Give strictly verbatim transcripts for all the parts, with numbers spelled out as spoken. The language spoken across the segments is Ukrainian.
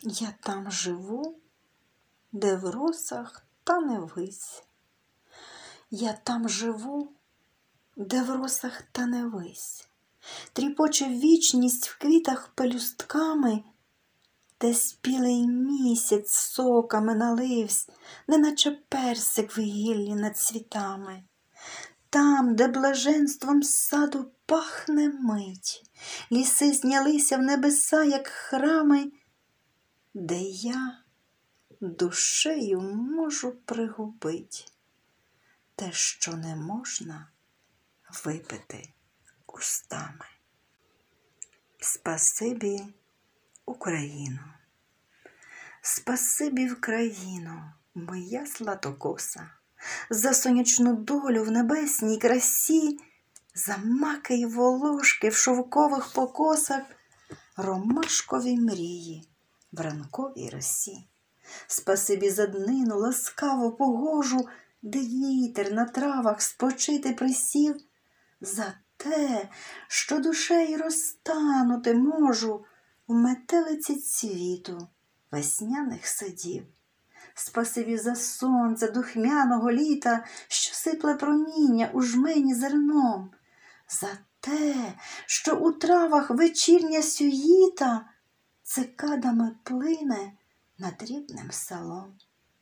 Я там живу, де в росах тане вись. Я там живу, де в росах тане вись. Тріпоче вічність в квітах пелюстками, де спілий місяць соками наливсь, неначе персик в гіллі над цвітами. Там, де блаженством саду пахне мить, ліси знялися в небеса, як храми, де я душею можу пригубить те, що не можна випити устами. Спасибі, Україно! Спасибі, Вкраїно, моя златокоса, за сонячну долю в небесній красі, за маки й волошки в шовкових покосах, ромашкові мрії в ранковій росі. Спасибі за днину ласкаво погожу, де вітер на травах спочити присів, за те, що душею розтанути можу в метелиці цвіту весняних садів. Спасибі за сонце духмяного літа, що сипле проміння у жмені зерном, за те, що у травах вечірня сюїта цикадами плине над рідним селом.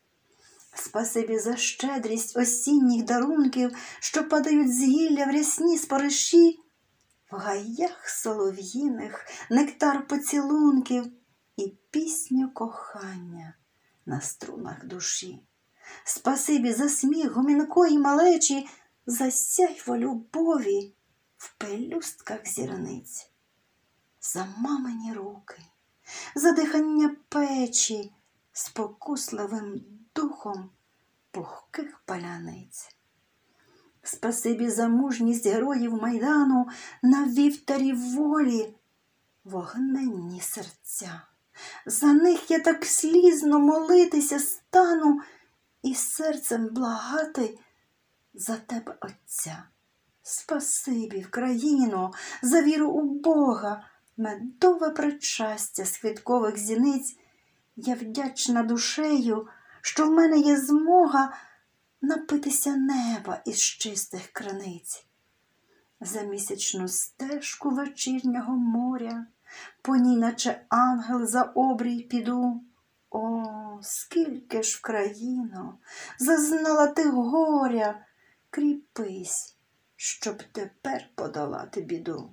Спасибі за щедрість осінніх дарунків, що падають з гілля в рясні спориші, в гаях солов'їних нектар поцілунків і пісню кохання на струнах душі. Спасибі за сміх гомінкої малечі, за сяйво любові в пелюстках зірниць, за мамині руки, за дихання печі спокусливим духом пухких паляниць. Спасибі за мужність героїв Майдану на вівтарі волі вогненні серця. За них я так слізно молитися стану і серцем благати за тебе, Отця. Спасибі, Вкраїно, за віру у Бога, медове причастя з квіткових зіниць. Я вдячна душею, що в мене є змога напитися неба із чистих криниць. За місячну стежку вечірнього моря, по ній, наче ангел, за обрій піду. О, скільки ж, Вкраїно, зазнала ти горя, кріпись, щоб тепер подолати біду.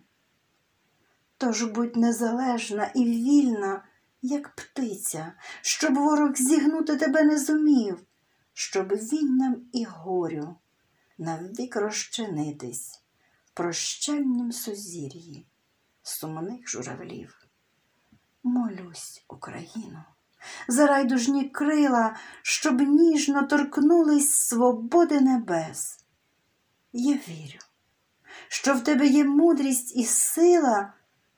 Тож будь незалежна і вільна, як птиця, щоб ворог зігнути тебе не зумів, щоб війнам і горю навік розчинитись в прощальнім сузір'ї сумних журавлів. Молюсь, Україно, за райдужні крила, щоб ніжно торкнулись свободи небес. Я вірю, що в тебе є мудрість і сила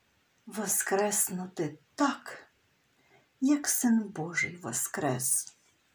воскреснути так, як Син Божий воскрес.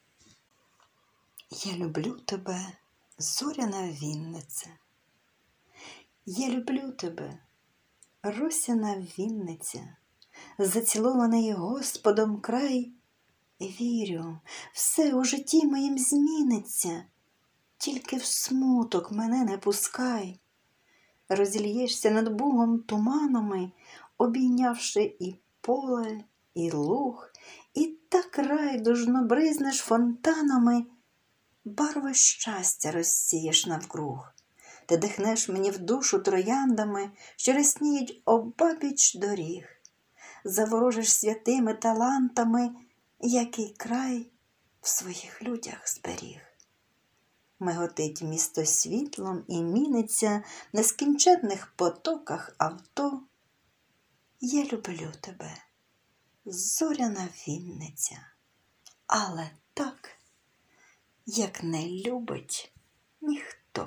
Я люблю тебе, зоряна Віннице. Я люблю тебе, росяна Вінниця, зацілований Господом край. Вірю, все у житті моїм зміниться, тільки в смуток мене не пускай. Розільєшся над Бугом туманами, обійнявши і поле, і луг, і так райдужно бризнеш фонтанами, барви щастя розсієш навкруг. Ти дихнеш мені в душу трояндами, що рясніють обабіч доріг. Заворожиш святими талантами, який край в своїх людях зберіг. Миготить місто світлом і міниться в нескінченних потоках авто. Я люблю тебе, зоряна Вінниця, але так, як не любить ніхто.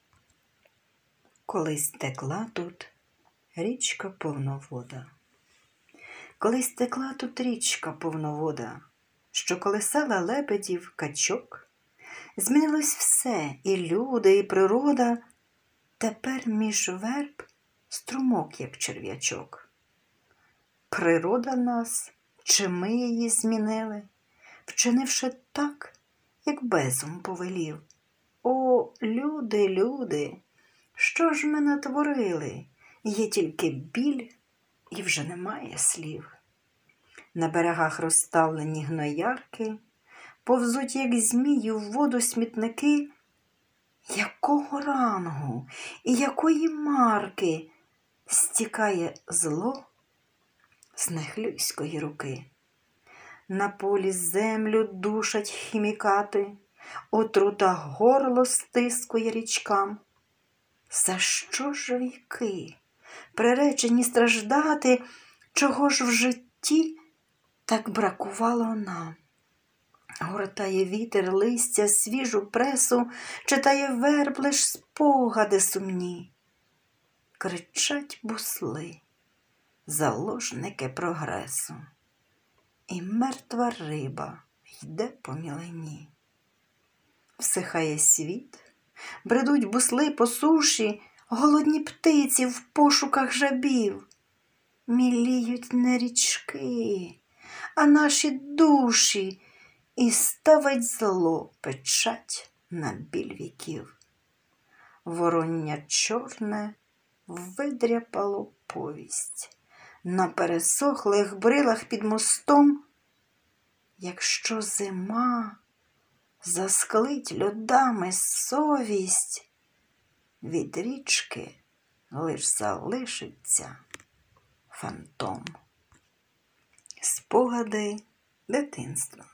Колись текла тут річка повновода. Колись текла тут річка повновода, що колисала лебедів, качок. Змінилось все, і люди, і природа. Тепер між верб струмок, як черв'ячок. Природа нас Чи ми її змінили, вчинивши так, як безум повелів? О, люди, люди, що ж ми натворили? Є тільки біль, і вже немає слів. На берегах розставлені гноярки, повзуть, як змії, в воду смітники. Якого рангу і якої марки стікає зло з нехлюйської руки? На полі землю душать хімікати, отрута горло стискує річкам. За що ж віки, приречені страждати, чого ж в житті так бракувало нам? Гортає вітер листя, свіжу пресу, читає верб лиш спогади сумні. Кричать бусли, заложники прогресу, і мертва риба йде по мілині. Всихає світ, бредуть бусли по суші, голодні птиці в пошуках жабів. Міліють не річки, а наші душі, і ставить зло печать на біль віків. Вороння чорне видряпало повість на пересохлих брилах під мостом. Якщо зима засклить льодами совість, від річки лиш залишиться фантом. Спогади дитинства.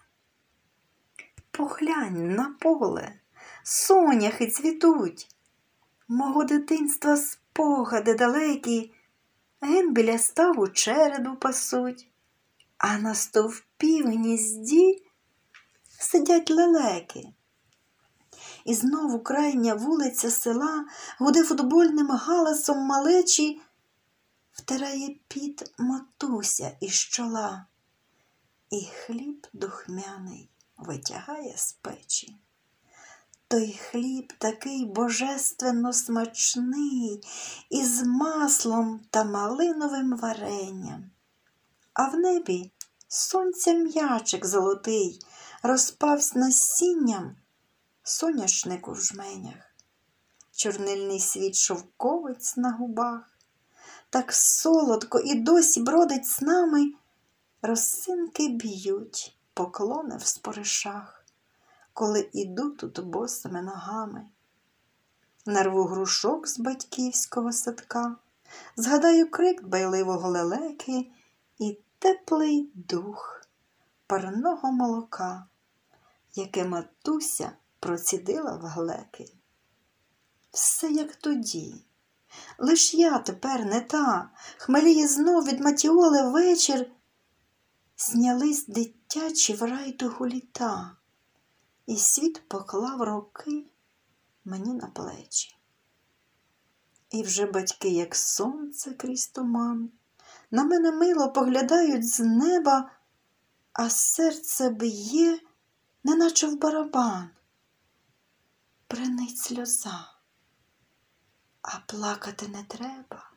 Поглянь на поле, соняхи цвітуть. Мого дитинства спогади далекі, ген біля ставу череду пасуть, а на стовпі в гнізді сидять лелеки. І знову крайня вулиця села гуде футбольним галасом малечі, втирає під матуся із чола, і хліб духмяний витягає з печі. Той хліб такий божественно смачний, із маслом та малиновим варенням. А в небі сонця м'ячик золотий розпавсь насінням соняшнику в жменях. Чорнильний світ шовковець на губах, так солодко і досі бродить з нами. Росинки б'ють поклони в споришах, коли іду тут босими ногами. Нарву грушок з батьківського садка, згадаю крик дбайливого лелеки і теплий дух парного молока, яке матуся процідила в глеки. Все як тоді, лиш я тепер не та, хмеліє знов від матіоли вечір. Знялись дитячі в райдугу літа, і світ поклав руки мені на плечі. І вже батьки, як сонце крізь туман, на мене мило поглядають з неба, а серце б'є, неначе в барабан. Бренить сльоза, а плакати не треба.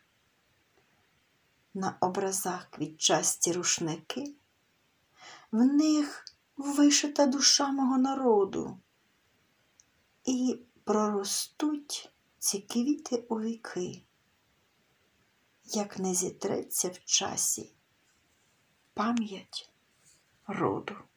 На образах квітчасті рушники, в них вишита душа мого народу, і проростуть ці квіти у віки, як не зітреться в часі пам'ять роду.